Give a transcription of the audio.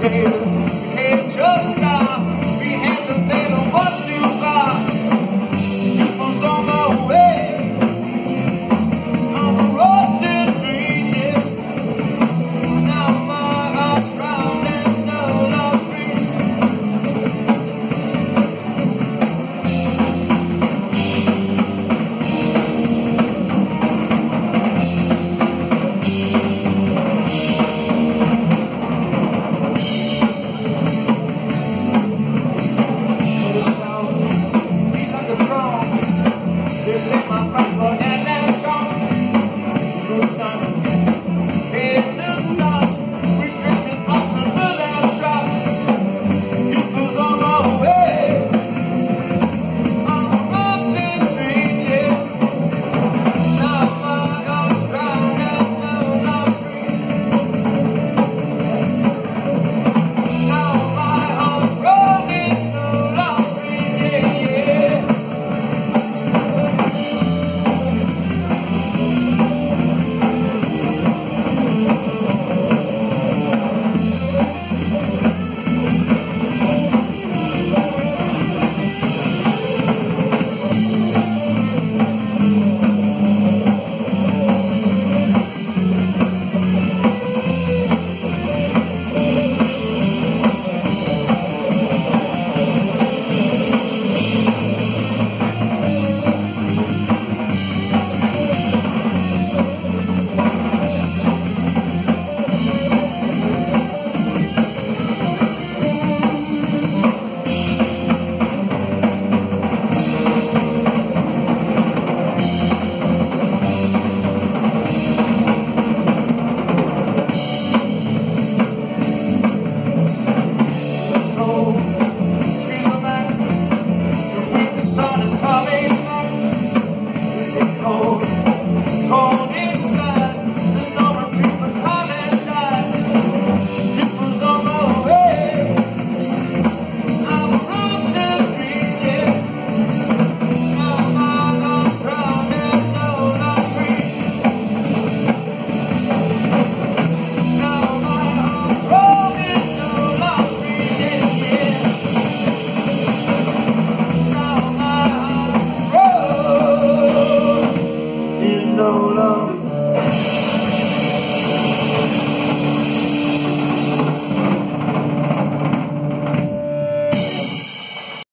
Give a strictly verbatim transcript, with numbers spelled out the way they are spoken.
sailor, we can't just stop. We had to think of what to buy. It was on my way, on the road to dream, yeah. Now my heart's drowned in the love stream. This ain't my passport and that's gone. Good time. Hey, this stop. We drifted off to the last drop. It was on our way, on a rocky dream, yeah. Now my heart's drowned in the love stream. Now my heart's drowned in the love stream, yeah, yeah. No love.